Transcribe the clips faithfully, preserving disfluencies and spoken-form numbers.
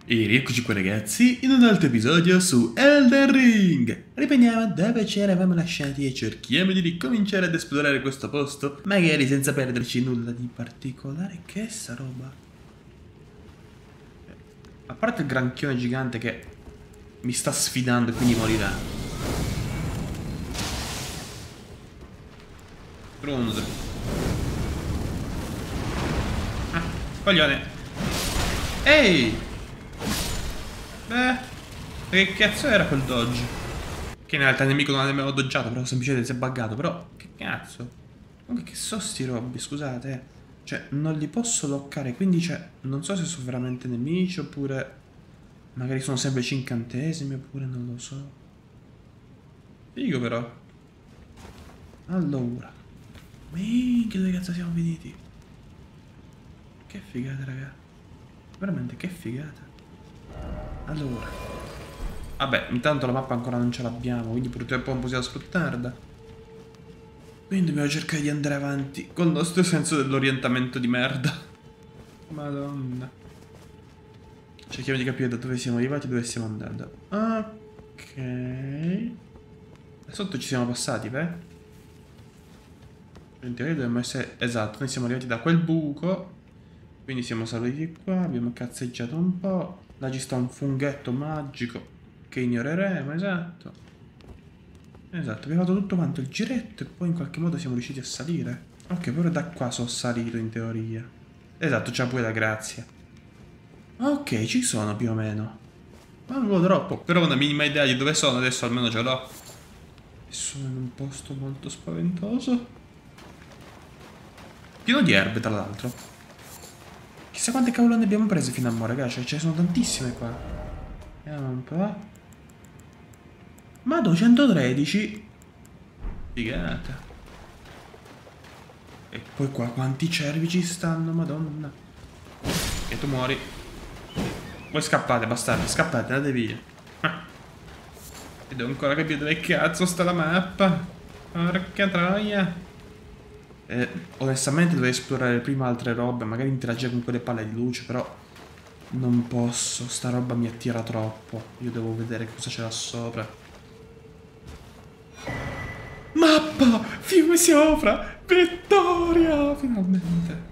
E rieccoci qua ragazzi in un altro episodio su Elden Ring. Riprendiamo dove ci eravamo lasciati e cerchiamo di ricominciare ad esplorare questo posto, magari senza perderci nulla di particolare. Che è sta roba? A parte il granchione gigante che mi sta sfidando e quindi morirà. Trunz. Ah, coglione. Ehi! Beh, che cazzo era quel dodge? Che in realtà il nemico non ha nemmeno dodgiato, però semplicemente si è buggato. Però, che cazzo? Comunque che so sti robbi, scusate. Cioè, non li posso loccare, quindi cioè, non so se sono veramente nemici oppure magari sono semplici incantesimi oppure non lo so. Figo però. Allora. Minchia, dove cazzo siamo finiti? Che figata, raga. Veramente, che figata. Allora, vabbè, intanto la mappa ancora non ce l'abbiamo, quindi purtroppo non possiamo sfruttarla. Quindi dobbiamo cercare di andare avanti col nostro senso dell'orientamento di merda. Madonna. Cerchiamo di capire da dove siamo arrivati e dove stiamo andando. Ok. Da sotto ci siamo passati, beh. In teoria dobbiamo essere... Esatto, noi siamo arrivati da quel buco. Quindi siamo saliti qua, abbiamo cazzeggiato un po'. Là ci sta un funghetto magico che ignoreremo, esatto. Esatto, abbiamo fatto tutto quanto il giretto e poi in qualche modo siamo riusciti a salire. Ok, pure da qua sono salito in teoria. Esatto, c'è pure la grazia. Ok, ci sono più o meno. Ma non lo troppo, però una minima idea di dove sono adesso almeno ce l'ho. E sono in un posto molto spaventoso. Pieno di erbe, tra l'altro. Chissà quante cavolo ne abbiamo prese fino a mo', ragazzi. Cioè, ce ne sono tantissime qua. Vediamo un po'. Ma duecentotredici. Figata. E poi qua quanti cervi ci stanno, madonna. E tu muori. Voi scappate, bastardi, scappate, andate via. Ah. E devo ancora capire dove cazzo sta la mappa. Porca troia. Eh, onestamente dovrei esplorare prima altre robe, magari interagire con quelle palle di luce, però non posso, sta roba mi attira troppo. Io devo vedere cosa c'è là sopra. Mappa! Fiume sopra! Vittoria! Finalmente!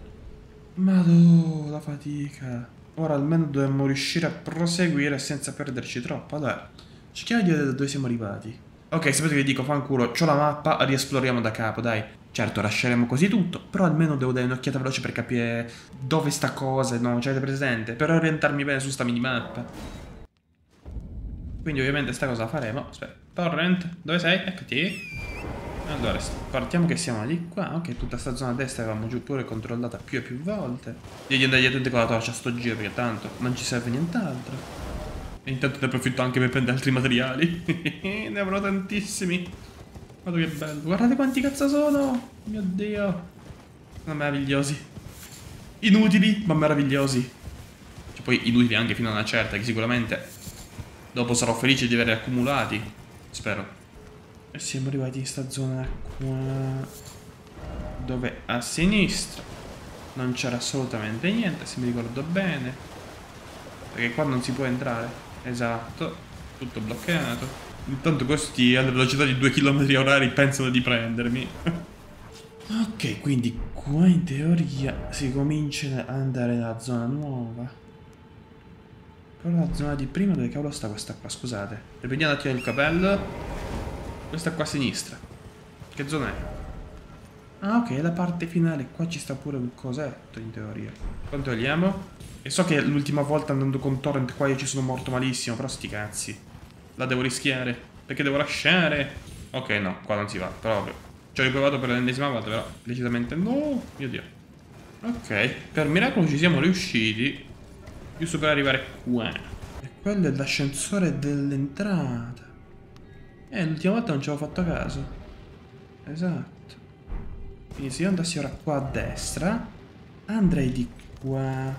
Madò, la fatica. Ora almeno dovremmo riuscire a proseguire senza perderci troppo. Allora, cerchiamo di vedere da dove siamo arrivati. Ok, sapete che dico, fanculo, c'ho la mappa, riesploriamo da capo, dai. Certo, lasceremo così tutto, però almeno devo dare un'occhiata veloce per capire dove sta cosa, no, ce l'avete presente? Per orientarmi bene su sta minimappa. Quindi ovviamente sta cosa la faremo. Aspetta, Torrent, dove sei? Eccoti. Allora, partiamo che siamo di qua. Ok, tutta sta zona a destra avevamo giù pure controllata più e più volte. Devi andare dietro con la torcia a sto giro perché tanto non ci serve nient'altro. E intanto ne approfitto anche per prendere altri materiali. Ne avrò tantissimi. Guarda che bello. Guardate quanti cazzo sono. Mio Dio. Sono meravigliosi. Inutili, ma meravigliosi. Cioè poi inutili anche fino a una certa, che sicuramente dopo sarò felice di averli accumulati. Spero. E siamo arrivati in sta zona qua, dove a sinistra non c'era assolutamente niente, se mi ricordo bene. Perché qua non si può entrare. Esatto. Tutto bloccato. Intanto questi alla velocità di due chilometri orari pensano di prendermi. Ok, quindi qua in teoria si comincia ad andare nella zona nuova. Però la zona di prima dove cavolo sta questa qua, scusate. Riprendiamo un attimo il capello. Questa qua a sinistra. Che zona è? Ah ok, la parte finale. Qua ci sta pure un cosetto in teoria. Controlliamo. E so che l'ultima volta andando con Torrent qua io ci sono morto malissimo, però sti cazzi. La devo rischiare, perché devo lasciare. Ok, no, qua non si va, proprio. Ci ho riprovato per l'ennesima volta, però decisamente no. Mio Dio. Ok, per miracolo ci siamo riusciti. Giusto per arrivare qua. E quello è l'ascensore dell'entrata. Eh, l'ultima volta non ci avevo fatto caso. Esatto. Quindi se io andassi ora qua a destra, andrei di qua.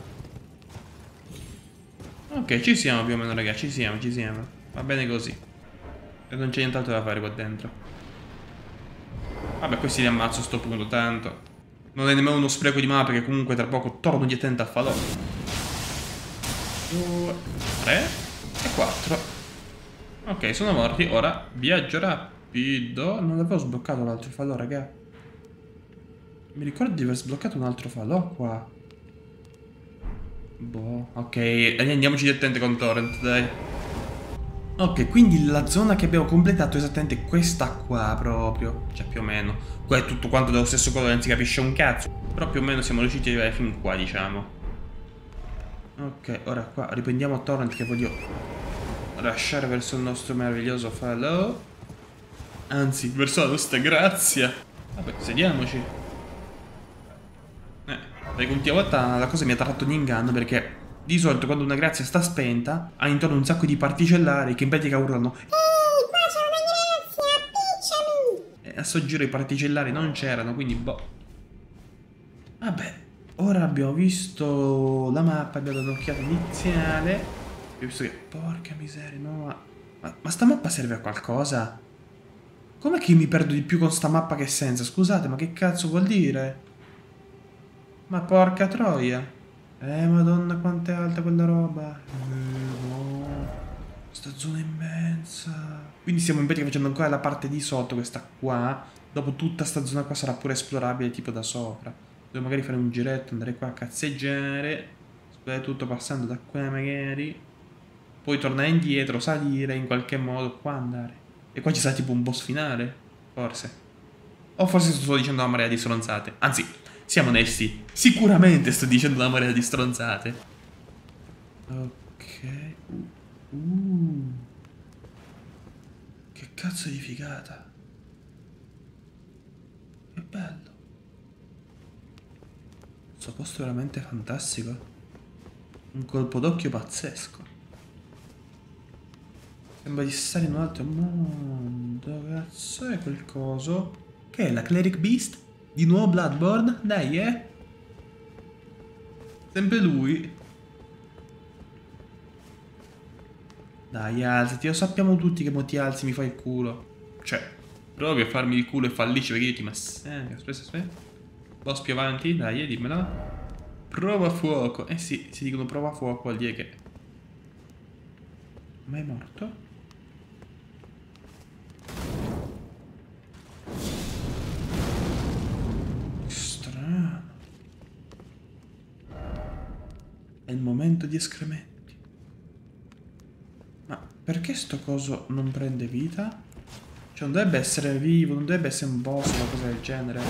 Ok, ci siamo più o meno, ragazzi, ci siamo, ci siamo. Va bene così. E non c'è nient'altro da fare qua dentro. Vabbè, questi li ammazzo a sto punto, tanto. Non è nemmeno uno spreco di mappa, perché comunque tra poco torno direttamente al falò. due, tre e quattro. Ok, sono morti. Ora viaggio rapido. Non avevo sbloccato l'altro falò, raga. Mi ricordo di aver sbloccato un altro falò qua. Boh, ok, andiamoci direttamente con Torrent, dai. Ok, quindi la zona che abbiamo completato è esattamente questa qua proprio. Cioè, più o meno. Qua è tutto quanto dello stesso colore, non si capisce un cazzo. Però più o meno siamo riusciti ad arrivare fin qua, diciamo. Ok, ora qua riprendiamo Torrent che voglio lasciare verso il nostro meraviglioso falò. Anzi, verso la nostra grazia. Vabbè, sediamoci. Eh, perché l'ultima volta la cosa mi ha tratto in inganno perché di solito quando una grazia sta spenta ha intorno un sacco di particellari che in pratica urlano ehi, qua c'è una grazia, picciami! E a sto giro i particellari non c'erano, quindi boh. Vabbè, ora abbiamo visto la mappa, abbiamo dato un'occhiata iniziale. Ho visto che... Porca miseria, no, ma... Ma, ma sta mappa serve a qualcosa? Com'è che io mi perdo di più con sta mappa che senza? Scusate, ma che cazzo vuol dire? Ma porca troia. Eh, madonna, quanto è alta quella roba. Eh, no. Sta zona immensa. Quindi stiamo in pratica facendo ancora la parte di sotto, questa qua. Dopo tutta sta zona qua sarà pure esplorabile tipo da sopra. Devo magari fare un giretto, andare qua a cazzeggiare. Esplorare tutto passando da qua magari. Poi tornare indietro, salire in qualche modo, qua andare. E qua ci sarà tipo un boss finale, forse. O forse sto dicendo una marea di stronzate. Anzi, siamo onesti, sicuramente sto dicendo una marea di stronzate. Ok. Uh. Uh. Che cazzo di figata. Che bello. Questo posto è veramente fantastico. Un colpo d'occhio pazzesco. Sembra di stare in un altro mondo. Cazzo è quel coso? Che è la Cleric Beast? Di nuovo Bloodborne? Dai, eh? Sempre lui? Dai, alzati, lo sappiamo tutti che mo ti alzi mi fai il culo. Cioè, provi a farmi il culo e fallisci perché io ti massacro. Aspetta, aspetta. Boss più avanti, dai, dimmela. Prova fuoco. Eh sì, si dicono prova fuoco, vuol dire che... Ma è morto? Strano. È il momento di escrementi. Ma perché sto coso non prende vita? Cioè non dovrebbe essere vivo, non dovrebbe essere un boss o qualcosa del genere.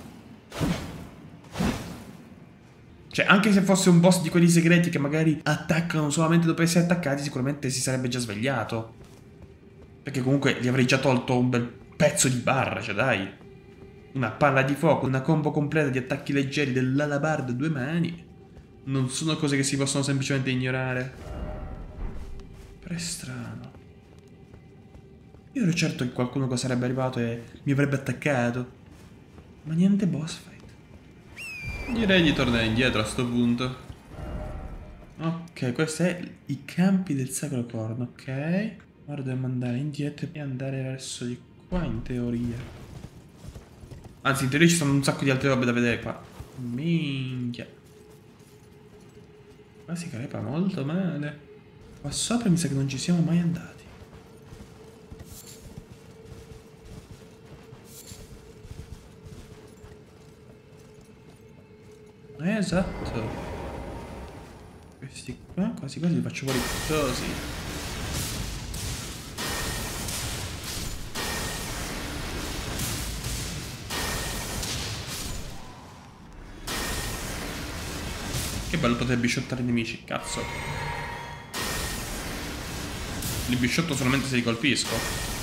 Cioè anche se fosse un boss di quelli segreti che magari attaccano solamente dopo essere attaccati, sicuramente si sarebbe già svegliato. Perché comunque gli avrei già tolto un bel pezzo di barra, cioè dai. Una palla di fuoco, una combo completa di attacchi leggeri dell'alabarda a due mani. Non sono cose che si possono semplicemente ignorare. Però è strano. Io ero certo che qualcuno che sarebbe arrivato e mi avrebbe attaccato. Ma niente boss fight. Direi di tornare indietro a sto punto. Ok, questi sono i campi del Sacro Corno, ok. Ora dobbiamo andare indietro e andare verso di qua in teoria. Anzi, in teoria ci sono un sacco di altre robe da vedere qua. Minchia. Qua si crepa molto male. Qua sopra mi sa che non ci siamo mai andati. Esatto. Questi qua quasi quasi li faccio fuori così. Che bello poter bisciottare i nemici, cazzo. Li bisciotto solamente se li colpisco.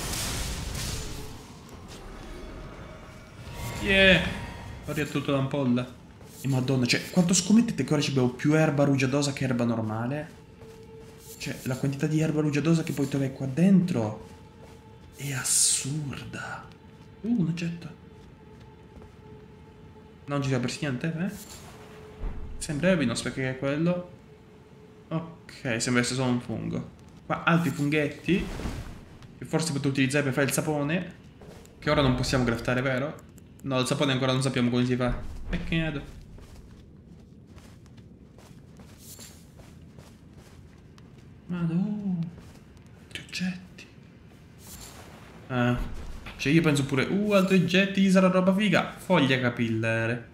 Yeah. Ho riattuto l'ampolla. E madonna, cioè, quanto scommettete che ora abbiamo più erba rugiadosa che erba normale? Cioè, la quantità di erba rugiadosa che puoi trovare qua dentro è assurda. Uh, un oggetto. Non ci sia persi niente, eh? Sembra Evinos perché è quello. Ok, sembra essere solo un fungo. Qua altri funghetti che forse potrò utilizzare per fare il sapone. Che ora non possiamo craftare, vero? No, il sapone ancora non sappiamo come si fa. Peccato. Madonna. Che oggetti. Ah. Cioè io penso pure, uh, altri oggetti, sarà roba figa. Foglia capillare.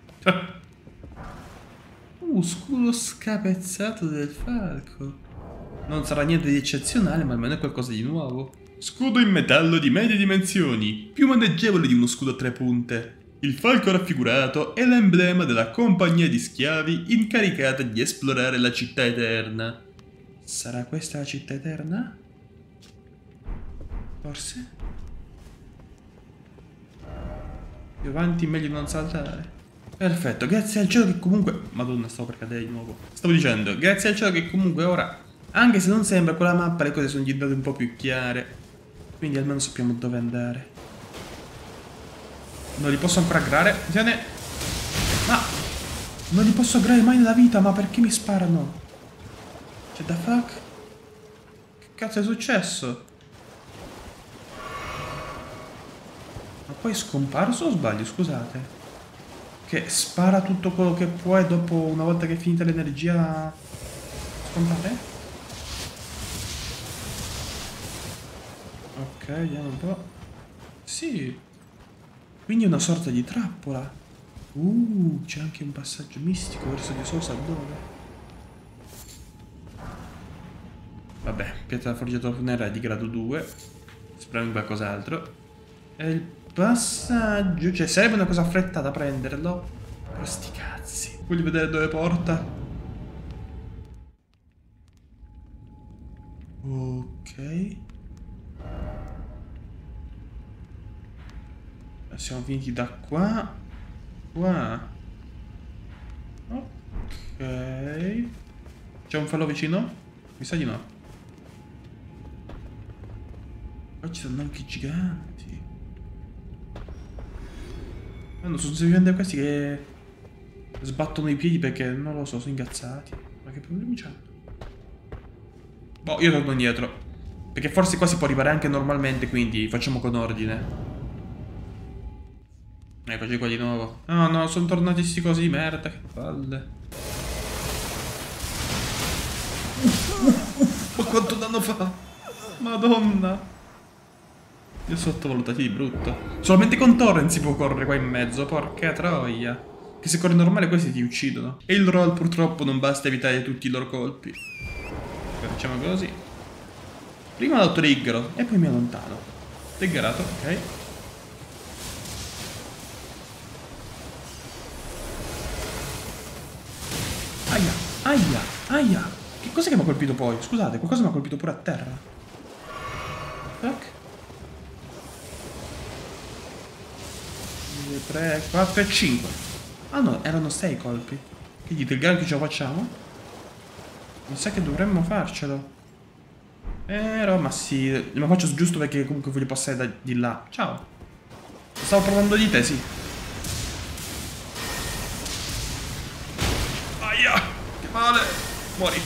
uh, scudo scapezzato del falco. Non sarà niente di eccezionale, ma almeno è qualcosa di nuovo. Scudo in metallo di medie dimensioni, più maneggevole di uno scudo a tre punte. Il falco raffigurato è l'emblema della compagnia di schiavi incaricata di esplorare la città eterna. Sarà questa la città eterna? Forse? Più avanti meglio non saltare. Perfetto, grazie al cielo che comunque... Madonna, stavo per cadere di nuovo. Stavo dicendo, grazie al cielo che comunque ora, anche se non sembra quella mappa, le cose sono diventate un po' più chiare. Quindi almeno sappiamo dove andare. Non li posso ancora aggrare. Attenzione. Ma... non li posso aggrare mai nella vita, ma perché mi sparano? C'è da fuck? Che cazzo è successo? Ma poi è scomparso o sbaglio? Scusate. Che spara tutto quello che può e dopo, una volta che è finita l'energia, scompare? Ok, vediamo un po'. Sì. Quindi è una sorta di trappola. Uh, c'è anche un passaggio mistico verso di so sa dove. Vabbè, pietra forgiatura funeraria di grado due. Speriamo in qualcos'altro. E il passaggio... cioè, sarebbe una cosa affrettata prenderlo. Però sti cazzi. Voglio vedere dove porta. Ok. Siamo finiti da qua. Qua. Ok. C'è un falò vicino? Mi sa di no. Qua ci sono anche i giganti. Ma non sono semplicemente questi che sbattono i piedi perché non lo so, sono ingazzati. Ma che problemi c'hanno? Boh, io torno indietro. Perché forse qua si può arrivare anche normalmente, quindi facciamo con ordine. Eccoci qua di nuovo. No, no, sono tornati sti cosi di merda, che palle. Ma quanto danno fa? Madonna. Li ho sottovalutati di brutto. Solamente con Torrent si può correre qua in mezzo, porca troia. Che se corri normale questi ti uccidono. E il roll purtroppo non basta evitare tutti i loro colpi. Facciamo così. Prima lo triggero e poi mi allontano. Triggerato, ok. Aia, aia, aia. Che cos'è che mi ha colpito poi? Scusate, qualcosa mi ha colpito pure a terra. Fuck. due, tre, quattro e cinque. Ah no, erano sei colpi. Che dite, il gank ce lo facciamo? Mi sa che dovremmo farcelo. Però, ma sì, lo faccio giusto perché comunque voglio passare da di là. Ciao. Stavo parlando di te, sì. Aia, che male. Muori.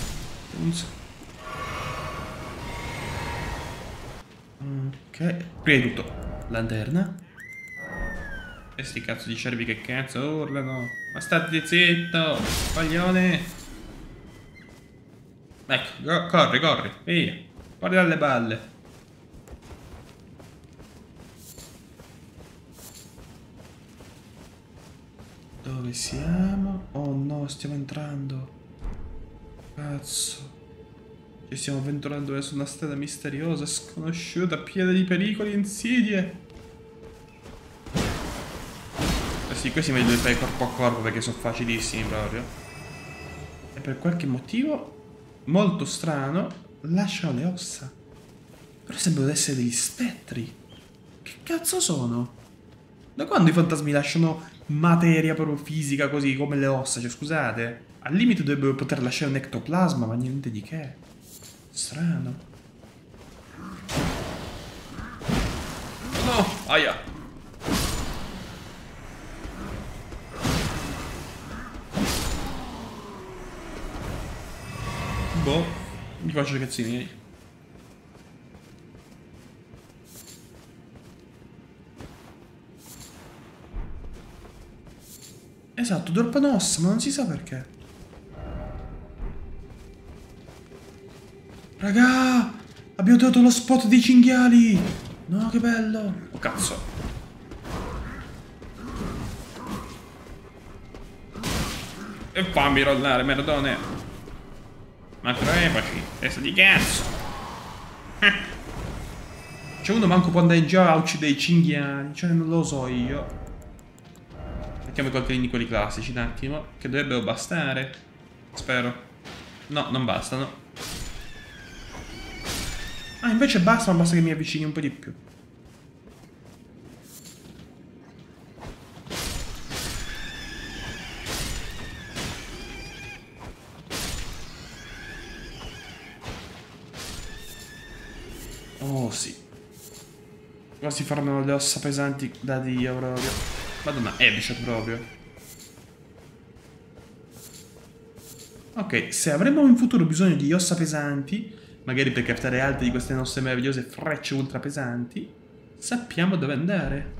Ok, prima di tutto, lanterna. E sti cazzo di cervi che cazzo urlano. Ma state zitto, coglione. Ecco, corri, corri, via. Corri dalle balle. Dove siamo? Oh no, stiamo entrando. Cazzo. Ci stiamo avventurando verso una strada misteriosa, sconosciuta, piena di pericoli e insidie. Eh sì, questi me li devo fare corpo a corpo perché sono facilissimi proprio. E per qualche motivo molto strano lasciano le ossa. Però sembrano essere degli spettri. Che cazzo sono? Da quando i fantasmi lasciano materia proprio fisica così come le ossa? Cioè scusate, al limite dovrebbero poter lasciare un ectoplasma, ma niente di che. Strano. No, aia. Boh, mi faccio i cazzini miei. Esatto, droppano ossa, ma non si sa perché. Raga, abbiamo trovato lo spot dei cinghiali. No, che bello. Oh, cazzo. E fammi rollare, merdone. Ma crepaci, testa di cazzo. C'è uno manco può andare in giro a uccidere i cinghiali. Cioè, non lo so io. Mettiamo qualche di quelli classici un attimo, che dovrebbero bastare. Spero. No, non bastano. Ah, invece basta, ma basta che mi avvicini un po' di più. Oh sì. Qua si formano le ossa pesanti da Dio proprio. Madonna, headshot proprio. Ok, se avremo in futuro bisogno di ossa pesanti, magari per captare altre di queste nostre meravigliose frecce ultra pesanti, sappiamo dove andare.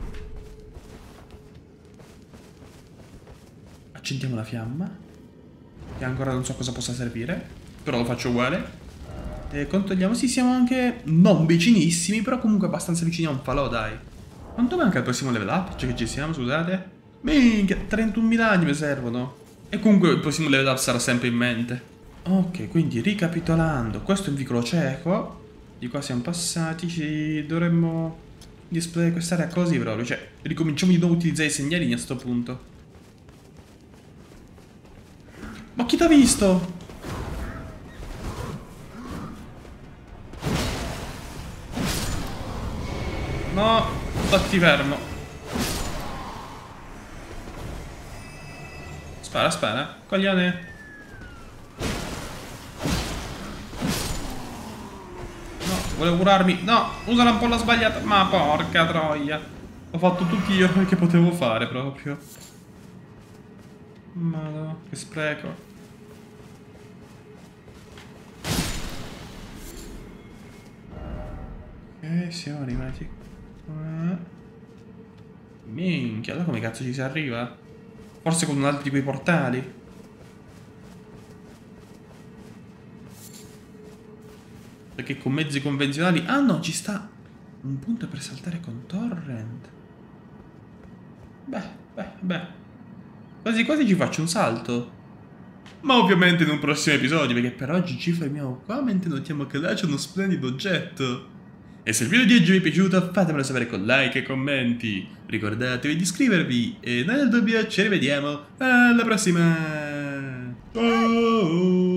Accendiamo la fiamma, che ancora non so cosa possa servire, però lo faccio uguale. E controlliamo, sì, siamo anche non vicinissimi, però comunque abbastanza vicini a un falò, dai. Quanto manca il prossimo level up? Cioè che ci siamo, scusate? Minchia, trentunomila anni mi servono. E comunque il prossimo level up sarà sempre in mente. Ok, quindi ricapitolando, questo è un vicolo cieco. Di qua siamo passati, ci dovremmo display quest'area così proprio. Cioè, ricominciamo di nuovo a utilizzare i segnalini a sto punto. Ma chi t'ha visto? No, stati fermo. Spara, spara, coglione. No, volevo curarmi. No, usa la ampolla sbagliata. Ma porca troia. Ho fatto tutti gli errori che potevo fare proprio. Madonna, che spreco. Ok, siamo arrivati. Minchia, allora come cazzo ci si arriva? Forse con un altro di quei portali? Perché con mezzi convenzionali... Ah no, ci sta un punto per saltare con torrent. Beh, beh, beh. Quasi quasi ci faccio un salto. Ma ovviamente in un prossimo episodio, perché per oggi ci fermiamo qua mentre notiamo che là c'è uno splendido oggetto. E se il video di oggi vi è piaciuto fatemelo sapere con like e commenti. Ricordatevi di iscrivervi e noi nel dubbio ci rivediamo alla prossima. Ciao!